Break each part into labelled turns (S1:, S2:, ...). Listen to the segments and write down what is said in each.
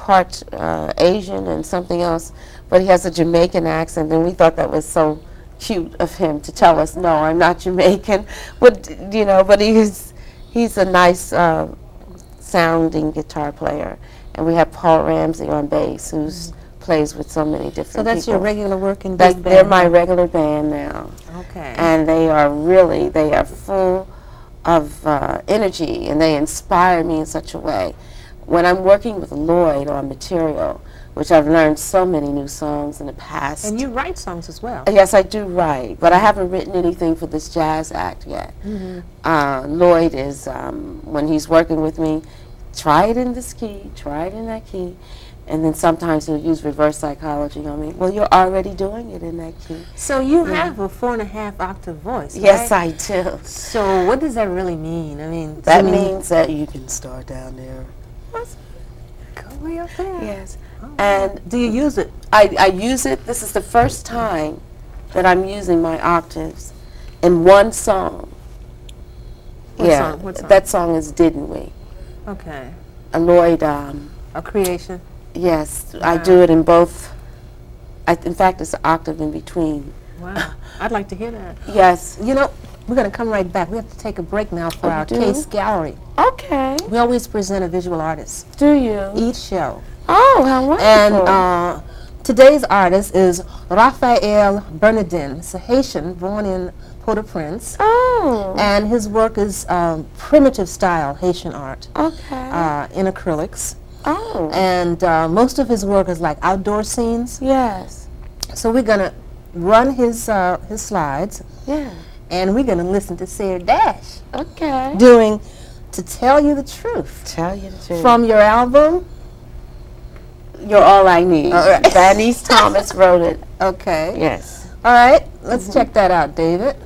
S1: part Asian and something else, but he has a Jamaican accent, and we thought that was so cute of him to tell us, no, I'm not Jamaican, but you know, but he's a nice sounding guitar player, and we have Paul Ramsey on bass, who's plays with so many different people.
S2: So that's your regular working big band?
S1: They're my regular band now.
S2: Okay.
S1: And they are full of energy, and they inspire me in such a way. When I'm working with Lloyd on material, which I've learned so many new songs in the past.
S2: And you write songs as well?
S1: Yes, I do write, but I haven't written anything for this jazz act yet. Lloyd is, when he's working with me, try it in this key, try it in that key, and then sometimes he'll use reverse psychology on me. Well, you're already doing it in that key. So you
S2: have a 4.5 octave voice, right?
S1: Yes, I do.
S2: So what does that really mean? I mean,
S1: that means that you can start down there.
S2: Go way up there.
S1: Yes.
S2: Oh.
S1: And
S2: do you use it?
S1: I use it. This is the first time that I'm using my octaves in one song.
S2: What song? What song?
S1: That song is Didn't We?
S2: Okay.
S1: Lloyd.
S2: A creation?
S1: Yes. Wow. I do it in both. In fact, it's an octave in between.
S2: Wow. I'd like to hear that.
S1: Yes.
S2: You know, we're going to come right back. We have to take a break now for our CACE Gallery.
S1: Okay.
S2: We always present a visual artist.
S1: Do you?
S2: Each show.
S1: Oh, how wonderful.
S2: And today's artist is Raphael Bernardin. He's a Haitian born in Port-au-Prince.
S1: Oh.
S2: And his work is primitive style Haitian art.
S1: Okay.
S2: In acrylics.
S1: Oh.
S2: And most of his work is like outdoor scenes.
S1: Yes.
S2: So we're going to run his slides.
S1: Yeah.
S2: And we're going to listen to Sarah Dash.
S1: Okay.
S2: Doing To Tell You the Truth.
S1: Tell You the Truth.
S2: From your album?
S1: You're All I Need.
S2: All right.
S1: Vanice Thomas wrote it.
S2: Okay.
S1: Yes.
S2: All right. Let's check that out, David.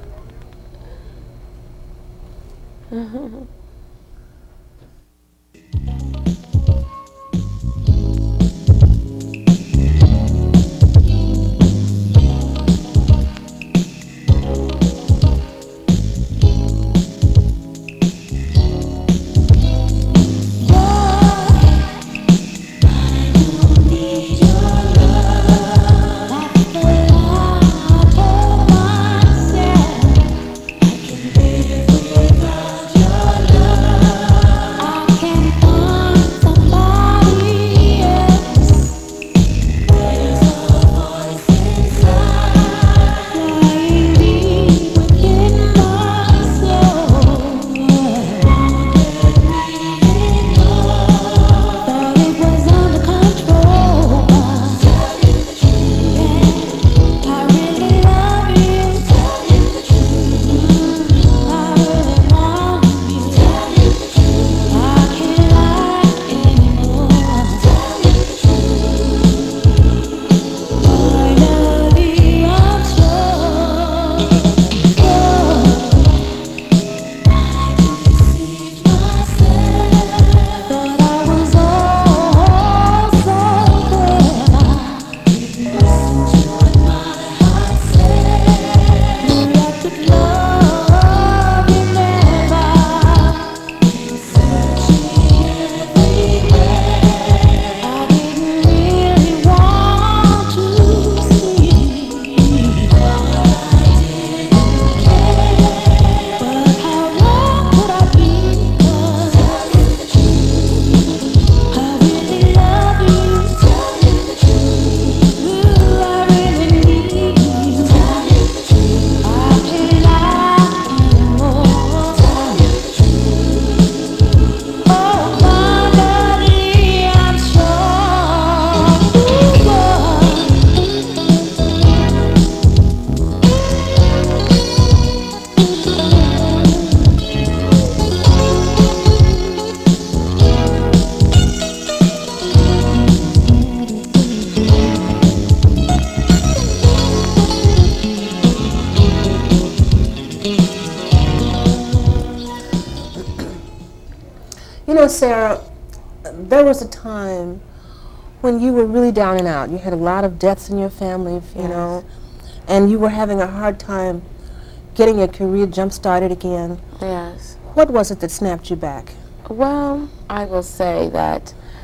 S2: You know, Sarah, there was a time when you were really down and out. You had a lot of deaths in your family, you know, and you were having a hard time getting your career jump-started again.
S1: Yes.
S2: What was it that snapped you back?
S1: Well, I will say that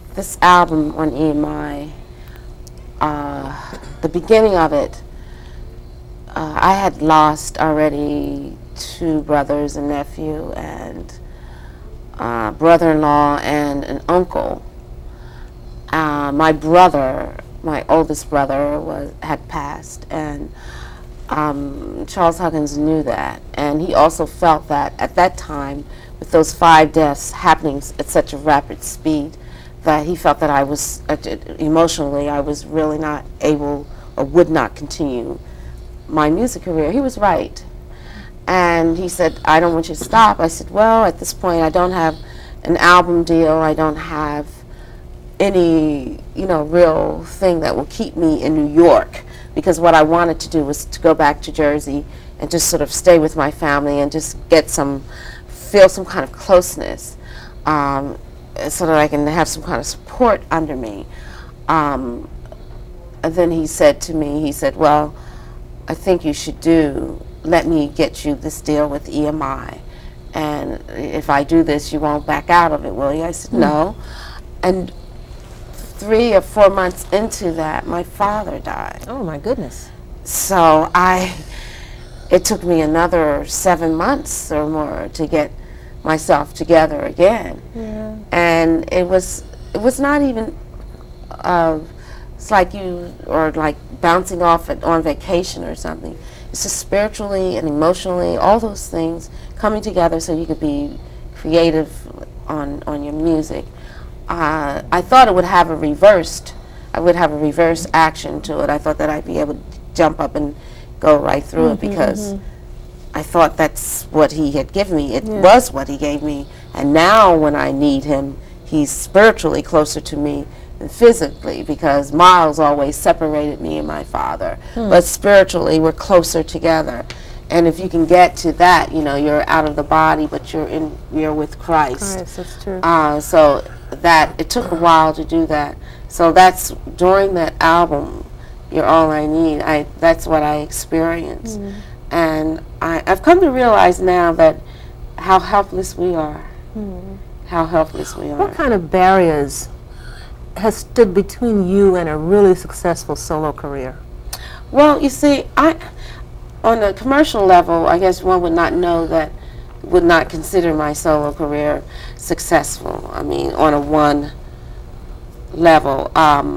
S1: this album on EMI, the beginning of it, I had lost already 2 brothers, a nephew, and brother-in-law, and an uncle. My brother, my oldest brother, had passed, and Charles Huggins knew that, and he also felt that at that time, with those 5 deaths happening at such a rapid speed, that he felt that I was, emotionally, I was really not able or would not continue my music career. He was right. And he said, I don't want you to stop. I said, well, at this point, I don't have an album deal. I don't have any, real thing that will keep me in New York, because what I wanted to do was to go back to Jersey and just sort of stay with my family and just feel some kind of closeness, so that I can have some kind of support under me. And then he said to me, he said, well, I think you should let me get you this deal with EMI. And if I do this, you won't back out of it, will you? I said, no. And 3 or 4 months into that, my father died.
S2: Oh, my goodness.
S1: So it took me another 7 months or more to get myself together again.
S2: Yeah.
S1: And it was not even, it's like you are like bouncing off on vacation or something. It's just spiritually and emotionally, all those things coming together so you could be creative on your music. I thought it would have a reverse action to it. I thought that I'd be able to jump up and go right through it, because I thought that's what he had given me. It was what he gave me. And now when I need him, he's spiritually closer to me than physically, because miles always separated me and my father. But spiritually, we're closer together. And if you can get to that, you're out of the body, but you're with Christ.
S2: Christ, that's true.
S1: So that it took a while to do that. So that's during that album, You're All I Need. That's what I experienced. And I've come to realize now that how helpless we are. How helpless we are.
S2: What kind of barriers has stood between you and a really successful solo career?
S1: Well, you see, on a commercial level, I guess one would not consider my solo career successful. I mean, on a one level.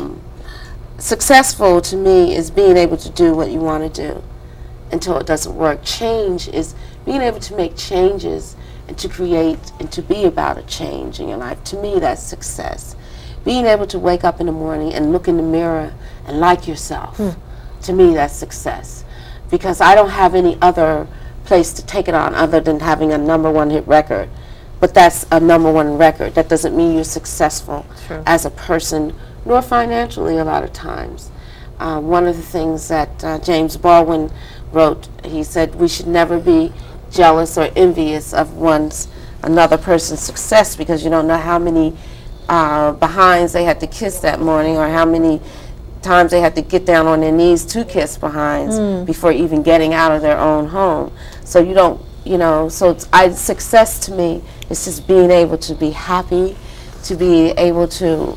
S1: Successful to me is being able to do what you want to do until it doesn't work. Change is being able to make changes and to create and to be about a change in your life. To me, that's success. Being able to wake up in the morning and look in the mirror and like yourself. To me, that's success. Because I don't have any other place to take it on other than having a #1 hit record. But that's a #1 record. That doesn't mean you're successful as a person, nor financially a lot of times. One of the things that James Baldwin wrote, he said, we should never be jealous or envious of another person's success, because you don't know how many behinds they had to kiss that morning, or how many times they had to get down on their knees to kiss behinds before even getting out of their own home. So you don't, so success to me is just being able to be happy, to be able to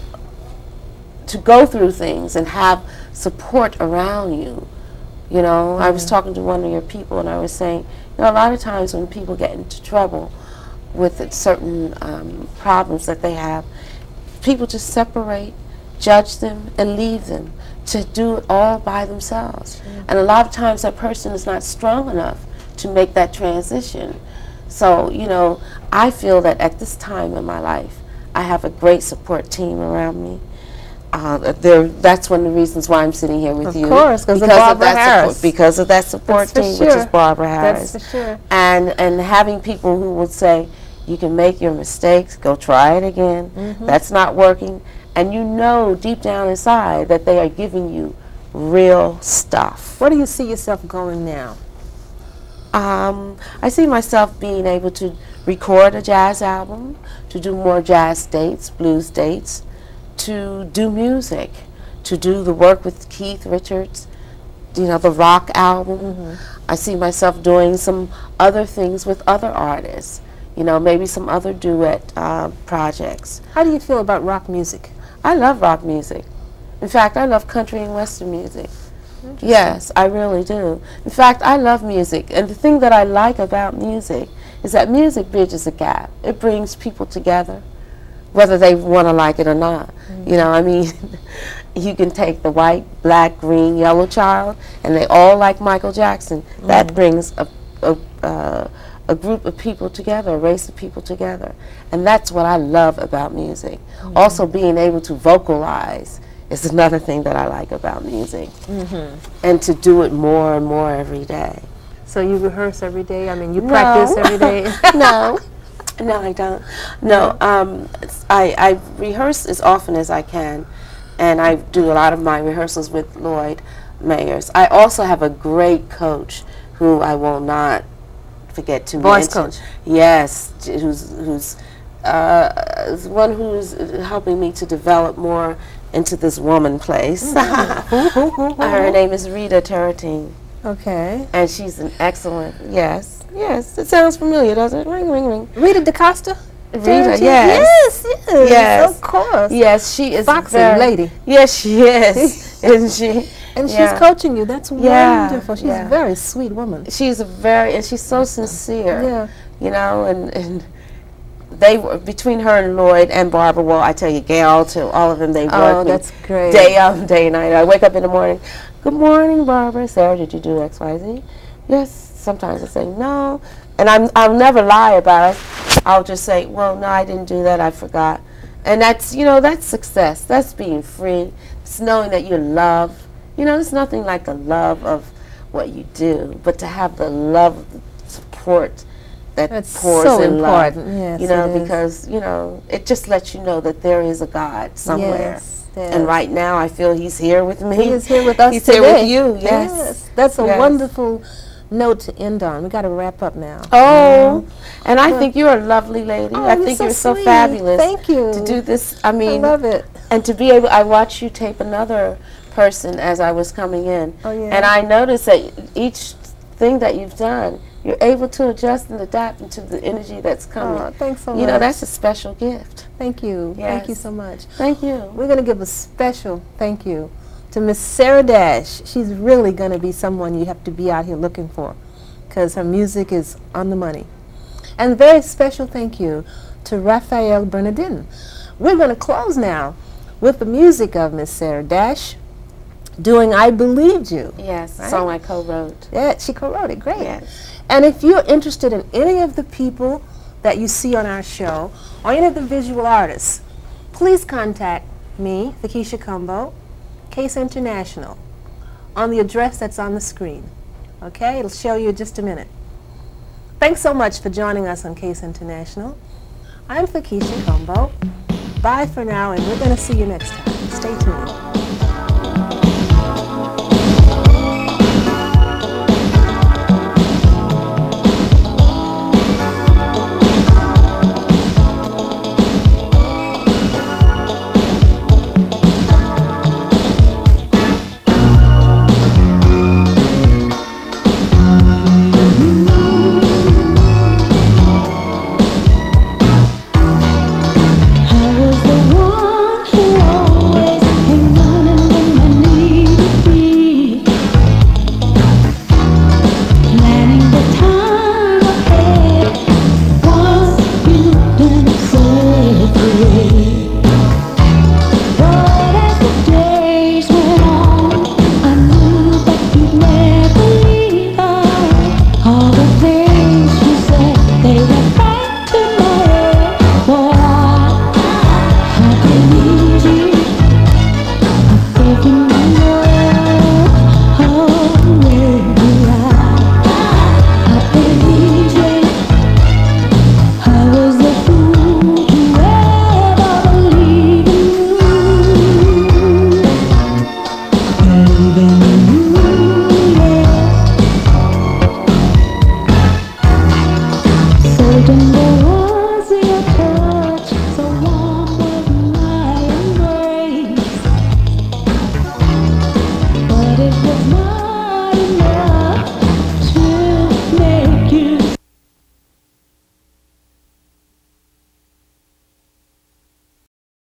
S1: go through things and have support around you. I was talking to one of your people, and I was saying, a lot of times when people get into trouble with certain problems that they have, people just separate, judge them, and leave them to do it all by themselves. And a lot of times that person is not strong enough to make that transition. So, I feel that at this time in my life, I have a great support team around me. That's one of the reasons why I'm sitting here with you.
S2: Of course, because of Barbara Harris.
S1: Because of that support team, which is Barbara Harris.
S2: That's for sure.
S1: And having people who would say, you can make your mistakes, go try it again. That's not working. And deep down inside that they are giving you real stuff.
S2: Where do you see yourself going now?
S1: I see myself being able to record a jazz album, to do more jazz dates, blues dates, to do music, to do the work with Keith Richards, the rock album. I see myself doing some other things with other artists, maybe some other duet projects.
S2: How do you feel about rock music?
S1: I love rock music. In fact, I love country and western music. Yes, I really do. In fact, I love music. And the thing that I like about music is that music bridges a gap. It brings people together, whether they want to like it or not. You know, I mean, you can take the white, black, green, yellow child, and they all like Michael Jackson. That brings a group of people together, a race of people together. And that's what I love about music. Also, being able to vocalize is another thing that I like about music. And to do it more and more every day.
S2: So you rehearse every day? I mean, you practice every day?
S1: No. No, I don't. No, I rehearse as often as I can, and I do a lot of my rehearsals with Lloyd Mayers. I also have a great coach who I will not forget to
S2: Voice
S1: mention.
S2: coach?
S1: Yes, who's one who's helping me to develop more into this woman place. Her name is Rita Terratine.
S2: Okay.
S1: And she's an excellent, yes, it sounds familiar, doesn't it? Ring, ring, ring.
S2: Rita DaCosta?
S1: Rita,
S2: yes, of course.
S1: Yes, she is
S2: Foxy
S1: very,
S2: lady.
S1: Yes, she is. And
S2: she's coaching you. That's wonderful. She's
S1: yeah.
S2: a very sweet woman.
S1: She's and she's so sincere.
S2: Yeah.
S1: You know, and they were, between her and Lloyd and Barbara, well, I tell you, Gail too, all of them, they work
S2: that's great.
S1: day out, day and night. I wake up in the morning, good morning, Barbara. Sarah, did you do X, Y, Z? Yes. Sometimes I say no. And I'll never lie about it. I'll just say, well, no, I didn't do that. I forgot. And that's, you know, that's success. That's being free. It's knowing that you're loved. You know, there's nothing like the love of what you do, but to have the love, the support that's pours
S2: so
S1: in love.
S2: Yes,
S1: you know, because, you know, it just lets you know that there is a God somewhere.
S2: Yes.
S1: And right now, I feel He's here with me.
S2: He is here with us
S1: He's
S2: today.
S1: here with you, yes.
S2: That's a wonderful note to end on. We got to wrap up now.
S1: Oh, and I think you're a lovely lady.
S2: Oh,
S1: I think you're so
S2: sweet.
S1: fabulous.
S2: Thank you.
S1: To do this, I mean,
S2: I love it.
S1: And to be able, I watched you tape another person as I was coming in.
S2: Oh, yeah.
S1: And I noticed that each thing that you've done, you're able to adjust and adapt into the energy that's coming.
S2: Oh, thanks so much.
S1: You know, that's a special gift.
S2: Thank you.
S1: Yes.
S2: Thank you so much.
S1: Thank you.
S2: We're going to give a special thank you to Miss Sarah Dash. She's really going to be someone you have to be out here looking for, because her music is on the money. And very special thank you to Raphael Bernardin. We're going to close now with the music of Miss Sarah Dash doing I Believed You.
S1: Yes,
S2: right?
S1: song I co-wrote.
S2: Yeah, she co-wrote it. Great.
S1: Yes.
S2: And if you're interested in any of the people that you see on our show, or any of the visual artists, please contact me, Fakisha Combo, CACE International, on the address that's on the screen. Okay, it'll show you in just a minute. Thanks so much for joining us on CACE International. I'm Fakisha Combo. Bye for now, and we're going to see you next time. Stay tuned.